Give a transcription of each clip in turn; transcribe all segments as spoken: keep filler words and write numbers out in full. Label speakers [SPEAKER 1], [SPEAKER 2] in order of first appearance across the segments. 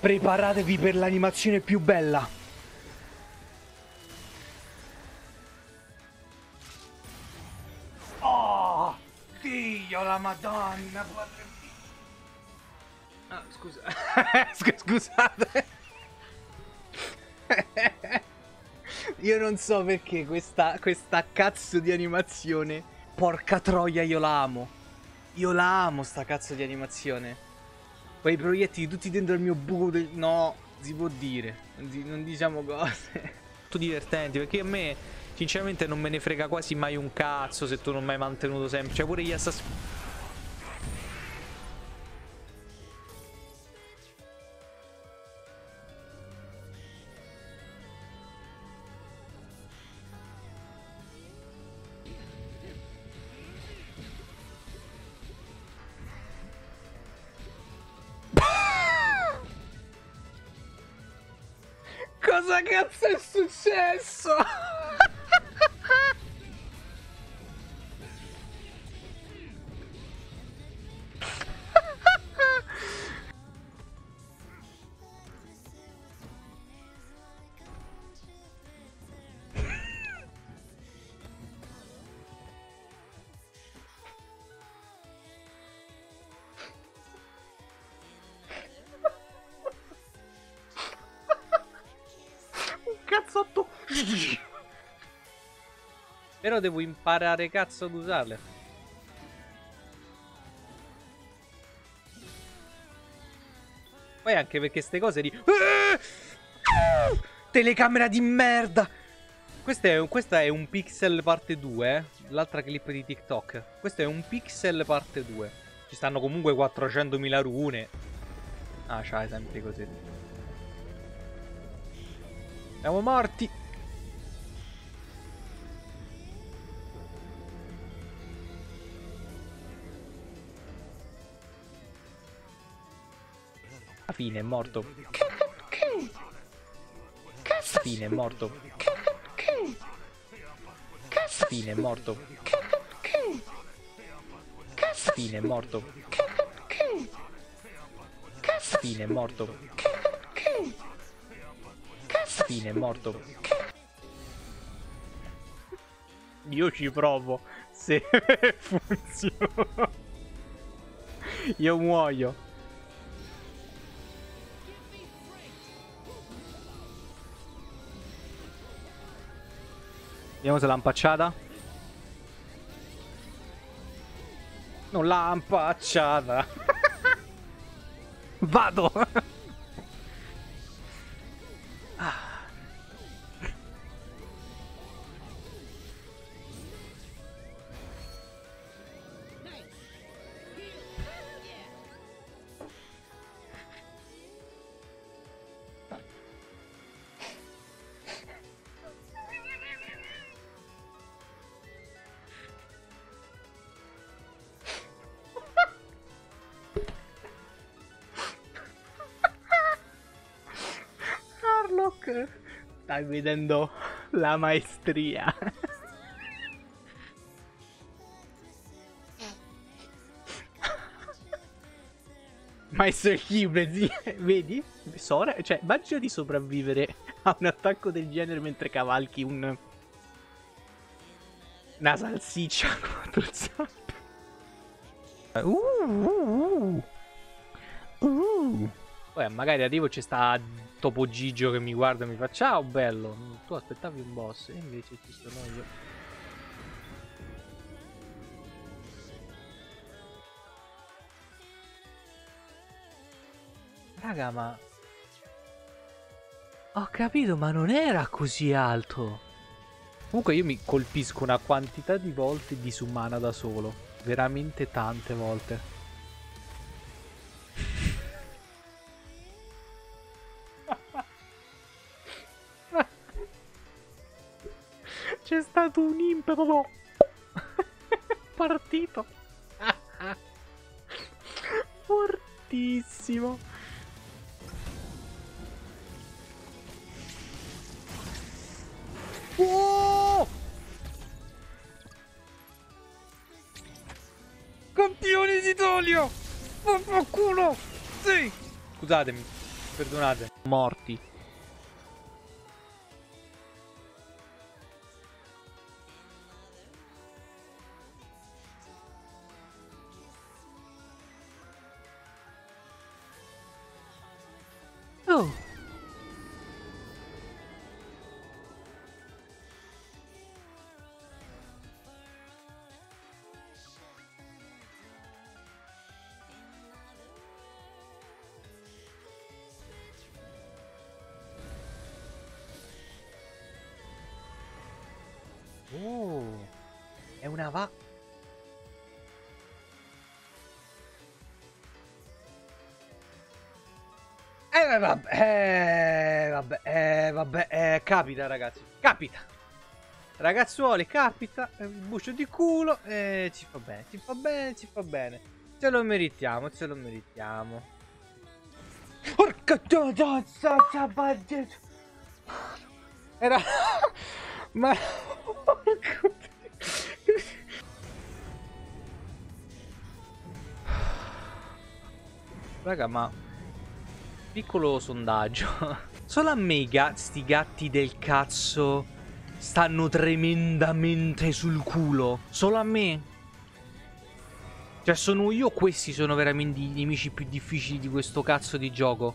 [SPEAKER 1] Preparatevi per l'animazione più bella. Oh, Dio, la Madonna. Ah, scusa. Scusate. Io non so perché questa, questa cazzo di animazione. Porca troia, io la amo. Io la amo sta cazzo di animazione. Quei proiettili tutti dentro il mio buco del... No, si può dire. Non, di... non diciamo cose.
[SPEAKER 2] Molto divertenti, perché a me sinceramente non me ne frega quasi mai un cazzo se tu non mi hai mantenuto sempre. Cioè pure gli assassini.
[SPEAKER 1] Cosa cazzo è successo? Cazzotto.
[SPEAKER 2] Però devo imparare cazzo ad usarle. Poi anche perché ste cose di...
[SPEAKER 1] Telecamera di merda.
[SPEAKER 2] Questo è, questa è un pixel parte due, eh? L'altra clip di TikTok. Questo è un pixel parte due. Ci stanno comunque quattrocentomila rune. Ah, c'hai sempre così. Siamo morti. Alla fine è morto. Alla fine è morto. Alla fine è morto. Alla fine è morto. Alla fine è morto. Fine è morto. Io ci provo. Se funziona, io muoio. Vediamo se l'ha impacciata. Non l'ha impacciata. Vado. Stai vedendo la maestria. Maestro Hybrid, vedi? Sora, cioè, immagina di sopravvivere a un attacco del genere mentre cavalchi un... una salsiccia a quattro zampe. Uh, uh, uh. Uh. Poi magari arrivo e c'è sta Topo Gigio che mi guarda e mi fa ciao bello, tu aspettavi un boss e invece ci sono io. Raga, ma... ho capito, ma non era così alto. Comunque io mi colpisco una quantità di volte disumana da solo. Veramente tante volte. C'è stato un impeto proprio partito. Fortissimo. Oh! Campioni d'Italia! Vaffanculo! Sì! Scusatemi. Perdonate. Morti. Oh. Oh, è una va... Eh vabbè, eh vabbè, eh vabbè, eh, capita ragazzi, capita. Ragazzuoli, capita, un bucio di culo, e ci fa bene, ci fa bene, ci fa bene. Ce lo meritiamo, ce lo meritiamo. Porca era... Ma... Raga, ma... Piccolo sondaggio. Solo a me i gatti, sti gatti del cazzo stanno tremendamente sul culo. Solo a me. Cioè sono io, questi sono veramente i nemici più difficili di questo cazzo di gioco.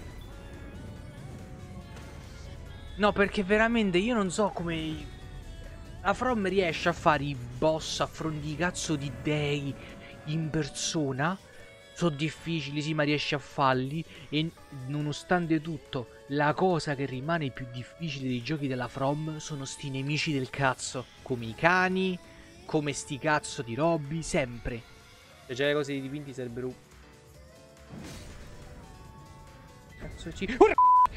[SPEAKER 2] No, perché veramente io non so come la From riesce a fare i boss a fronte di cazzo di dei in persona. Sono difficili, sì, ma riesce a farli. E nonostante tutto, la cosa che rimane più difficile dei giochi della From sono sti nemici del cazzo. Come i cani, come sti cazzo di robbi, sempre. Se c'è le cose di dipinti sarebbero... Cazzo ci... Ora!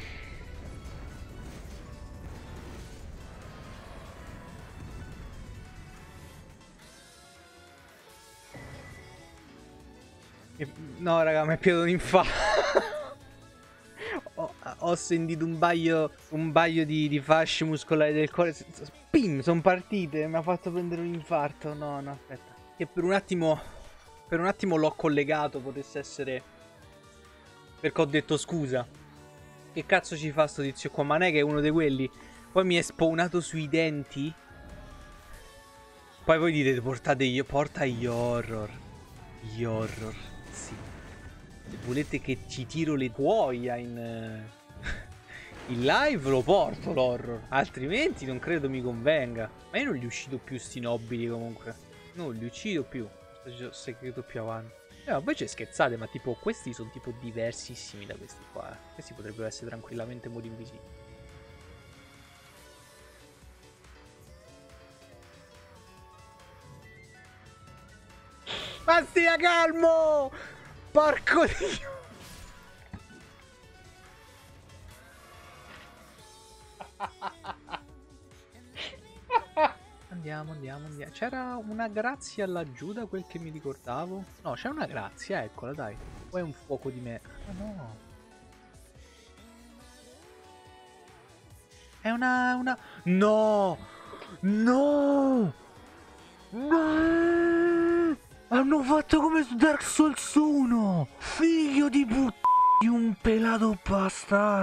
[SPEAKER 2] No raga, mi è piaciuto un infarto. ho, ho sentito un baio Un baio di, di fasce muscolari del cuore. Pim, sono partite. Mi ha fatto prendere un infarto. No, no, aspetta. Che per un attimo Per un attimo l'ho collegato. Potesse essere perché ho detto scusa. Che cazzo ci fa sto tizio qua? Ma non è che è uno di quelli. Poi mi è spawnato sui denti. Poi voi dite portate io Porta gli horror. Gli horror. Sì. Se volete che ci tiro le cuoia in, in live lo porto l'horror. Altrimenti non credo mi convenga. Ma io non li uccido più sti nobili comunque. Non li uccido più. Sto segreto più avanti. Eh, ma voi ci scherzate, ma tipo questi sono tipo diversissimi da questi qua. Eh. Questi potrebbero essere tranquillamente modi invisibili. Ma stia calmo! Porco dio! Andiamo, andiamo, andiamo. C'era una grazia laggiù da quel che mi ricordavo. No, c'è una grazia, eccola, dai. Poi è un fuoco di me. Ah no. È una... una... No! No! No! Hanno fatto come su Dark Souls uno! Figlio di put... di un pelato bastardo!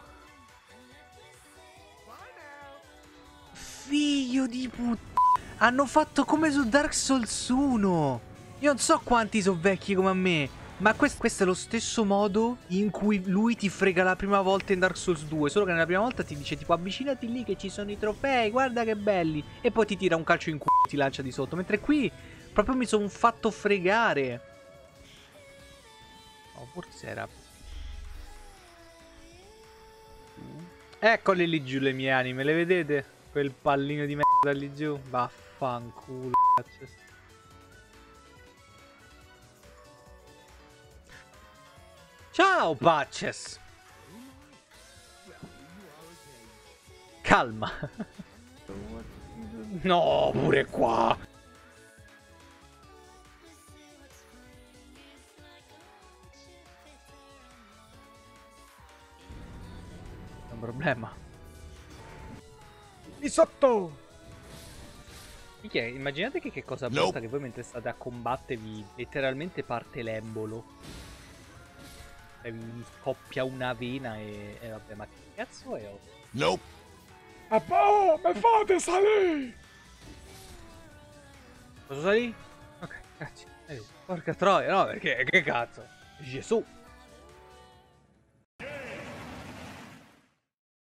[SPEAKER 2] Figlio di put... Hanno fatto come su Dark Souls uno! Io non so quanti sono vecchi come a me, ma questo, questo è lo stesso modo in cui lui ti frega la prima volta in Dark Souls due. Solo che nella prima volta ti dice tipo avvicinati lì che ci sono i trofei, guarda che belli. E poi ti tira un calcio in culo e ti lancia di sotto. Mentre qui proprio mi sono fatto fregare. Oh, forse era... Eccole lì giù le mie anime, le vedete? Quel pallino di merda lì giù. Vaffanculo, cazzo. Ciao, Patches. Calma. No, pure qua. È un problema. Di sotto. Minchia, immaginate che, che cosa brutta nope. Che voi mentre state a combattervi letteralmente parte l'embolo.
[SPEAKER 1] E mi scoppia una vena e, e vabbè, ma che cazzo è? Oh?
[SPEAKER 3] Nope. Ah, boh, mi fate salire!
[SPEAKER 1] Posso salire? Ok, grazie. Eh, porca troia, no, perché che cazzo? Gesù!